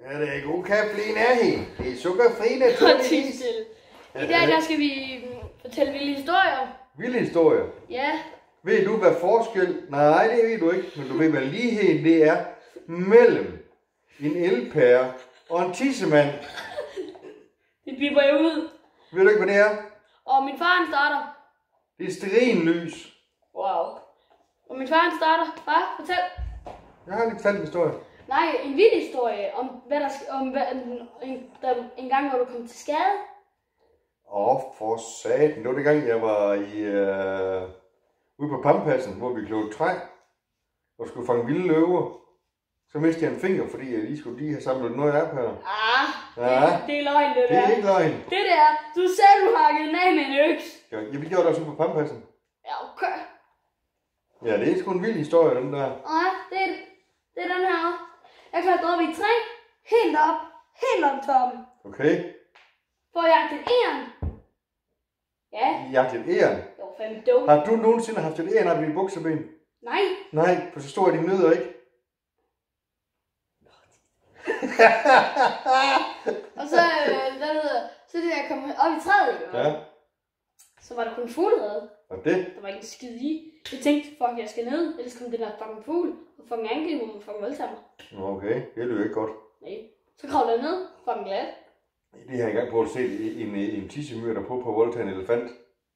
Ja, det er god kaffe lige nærheden. Det er sukkerfri naturligvis. I dag der skal vi fortælle vilde historier. Vilde historier? Ja. Ved du, hvad forskel? Nej, det ved du ikke. Men du ved, hvad ligheden det er mellem en elpære og en tissemand. Det bipper jo ud. Ved du ikke, hvad det er? Og min far han starter. Det er stearinlys. Wow. Og min far han starter. Far, fortæl. Jeg har lige fortalt en historie. Nej, en vild historie om hvad der en gang, hvor du kom til skade. For satan. Det var det gang, jeg var ude på Pampassen, hvor vi klogede træ og skulle fange vilde løver. Så mistede jeg en finger, fordi jeg lige skulle have samlet noget op her. Det er løgn, det der. Det er ikke løgn. Det der, du sagde, du hakkede den af med en øks. Ja, vi gjorde det også ude på Pampassen. Ja, okay. Ja, det er sgu en vild historie, den der. Nej, det er den her. Jeg klatrede op i et træ, helt op toppen. Okay. For at jagte et æren. Ja. Jagte et æren? Det var fandme dumt. Har du nogensinde haft et æren op i dine bukseben? Nej. Nej, for så stor er dine nødder ikke. Og så, så da jeg kom op i træet, ja. Så var der kun fuglerede. Og det? Der var ikke en skid i. Jeg tænkte, fuck, jeg skal ned, ellers kom den der fucking fugl og fucking angriber mig og fucking voldtager mig. Okay, det lyder ikke godt. Nej. Så kravlede jeg ned, fucking glad. Det har jeg engang på at se en tissemyr, der på voldtage en elefant.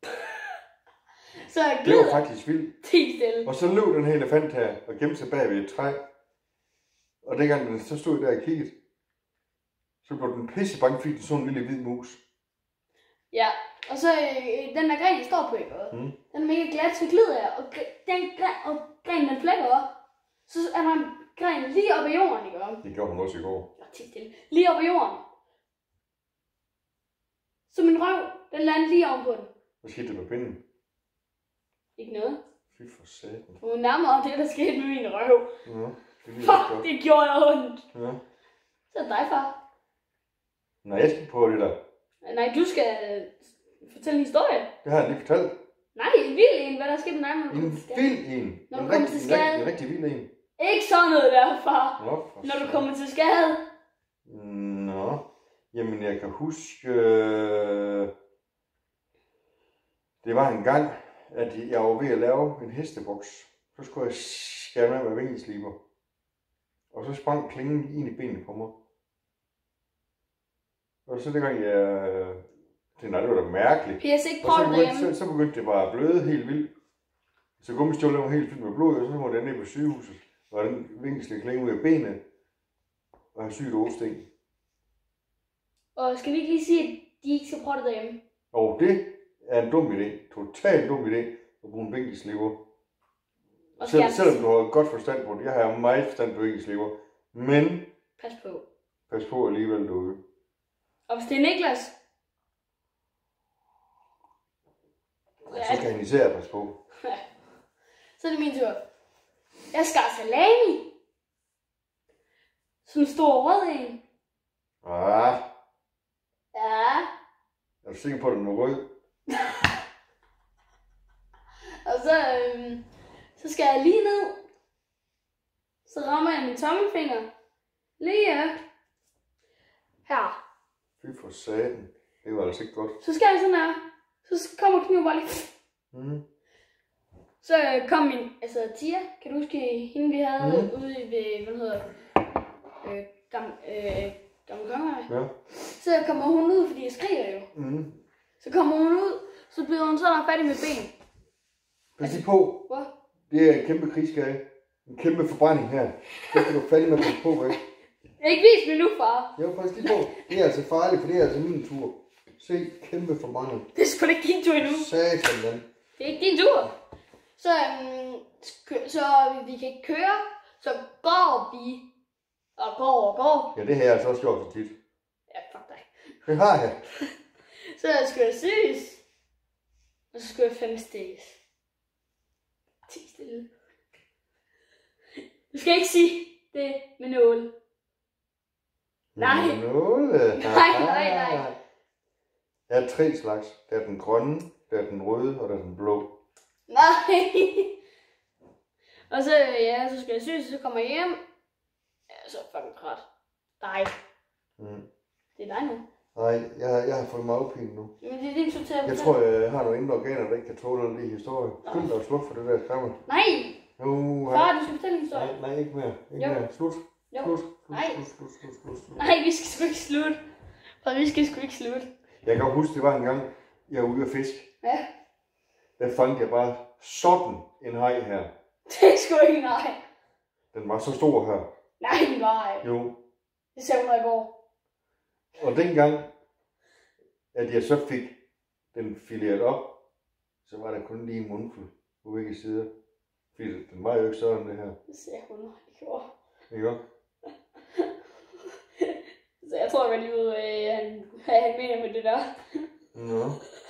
Så jeg det var faktisk vildt. Stille. Og så løb den her elefant her og gemte sig bag ved et træ. Og dengang den så stod der og kiggede, så blev den pisse bange, fordi den så en lille hvid mus. Ja, og så den der gren, jeg står på, ikke? Den er mega glat, så glider jeg, og grenen den flækker op. Så er der en gren lige oppe i jorden, ikke? Det gjorde hun også i går. Ja, stille. Lige oppe i jorden. Så min røv, den landede lige ovenpå den. Hvad skete der med pinden? Ikke noget. Fy for satan. Det var nærmere det, der skete med min røv. Ja, fuck, det gjorde jeg ondt. Ja. Så er det dig, far. Nej, jeg skal på det der. Nej, du skal fortælle en historie. Det har jeg lige fortalt. Nej, en vild en. Hvad der skete med dig, når du kom til skade? En vild en? Når du kommer til skade? En rigtig vild en. Ikke sådan noget der, far. Nå, når du kommer til skade. Nå. Jamen, jeg kan huske... Det var en gang, at jeg var ved at lave en hesteboks. Så skulle jeg skære med vingesliber. Og så sprang klingen ind i benet på mig. Og så dengang jeg... Det var da mærkeligt. PS ikke prøve det derhjemme. Så begyndte det bare at bløde helt vildt. Så gummistøvlen var helt fyldt med blod, og så måtte jeg ned på sygehuset. Og den vinkelslige klinge ud af benet. Og have sygt åsten. Og skal vi ikke lige sige, at de ikke skal prøve det derhjemme? Og det er en dum idé. Totalt dum idé at bruge en vinkelsliver. Selvom du har godt forstand på det. Jeg har meget forstand på vinkelsliver. Men... Pas på. Pas på alligevel derude. Og hvis det er Niklas... Ja, så skal han især passe på. Så er det min tur. Jeg skar salami. Sådan en stor rød en. Ja. Er du sikker på, at den er rød? Og så skal jeg lige ned. Så rammer jeg min tommelfinger. Lige her. Fy for satan. Det var altså ikke godt. Så skal jeg sådan her. Så kommer kniven bare lige. Så kom min, Tia, kan du huske hende vi havde ude ved, hvad hedder Gamle Kongevej? Ja. Så kommer hun ud, fordi jeg skriger jo. Så kommer hun ud, så bliver hun sådan færdig med ben. Pas lige på. Hvad? Det er en kæmpe krigsskade. En kæmpe forbrænding her. Så skal du færdig med at passe på, ikke? Ikke vis mig nu, far. Jeg var faktisk lige på. Det er altså farligt, for det er altså min tur. Se, kæmpe forbrænding. Det er sgu da ikke din tur endnu. Satan, den. Det er ikke din tur. Så vi kan ikke køre, så går vi. Og går. Ja, det har jeg altså også gjort så tit. Ja, fuck dig. Det har jeg. Så skulle jeg syes. Og så skulle jeg 5 stikkes. 10 stille. Du skal ikke sige det med nåle. Nej. Nåle? Nej. Der er 3 slags. Der er den grønne, der er den røde, og der er den blå. Nej. Og så, så skal jeg syes, så kommer jeg hjem. Ja, så er jeg fucking træt. dig. Mm. Det er dig nu. Nej, jeg har fået mavepine nu. Men det er din tur til at Jeg tror, jeg har nogle indre organer, der ikke kan tåle alle de historier. Skynd dig at slukke for det der skræmmel. Nej! Nu, Far, du skal fortælle en historie. nej, ikke mere. Ikke Jo. mere. Slut. Jo. Slut. Nej. Slut. Nej, vi skal sgu ikke slutte. For vi skal sgu ikke slutte. Jeg kan huske, det var en gang, jeg var ude at fiske. Ja. Der fandt jeg bare sådan en haj her. Det er sgu ikke nej. Den var så stor her. Nej, den var ej. Jo. Det sagde hun i går. Og dengang, at jeg så fik den fileret op, så var der kun lige en mundfuld på begge sider. Fordi den var jo ikke sådan, det her. Det sagde hun i går. Ikke også? Så jeg tror godt lige ud, hvad han mener med det der. Nå.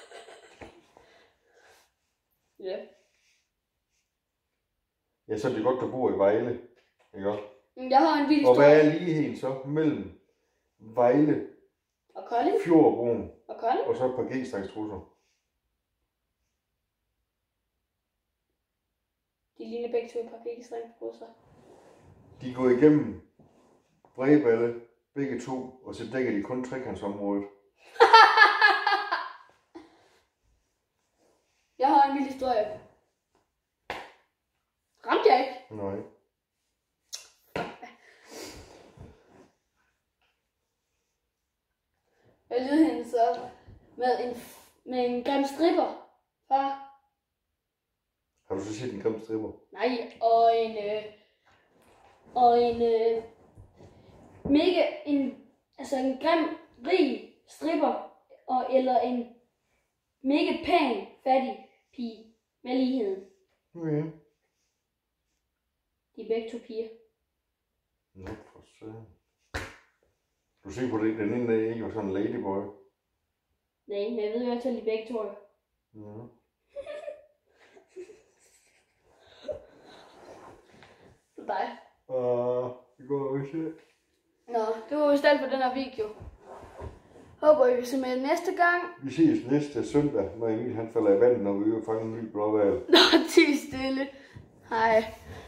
Ja. Ja, så er det godt, du bor i Vejle. Ikke også? Jeg har en vild Og hvad historie. er ligheden så mellem Vejle, Og Kolding. Fjordbroen Og Kolding. og så et par G-strengstrusser? De ligner begge to et par gækkestrengbrusser. De går igennem Bredballe, begge to, og så dækker de kun trekantsområdet. Jeg har en vild historie. Ramte jeg ikke? Nej. Jeg lydede hende så med en grim stripper. Far. Har du så set en grim stripper? Nej, og en mega, en grim, rig stripper, eller en mega pæn, fattig pige. Hvad er ligheden? Okay. De er begge to piger. Nå, for søren. Du ser på det, den ene der ikke var sådan en ladyboy. Nej, men jeg ved i hvert fald, de begge to er. Ja. Det er dig. Det går jo ikke. Nå, det var vist alt for den her video. Håber I vil se med næste gang. Vi ses næste søndag, når Emil han falder i vandet, når vi er ude og fange en ny blåhval. Nå, tig stille. Hej.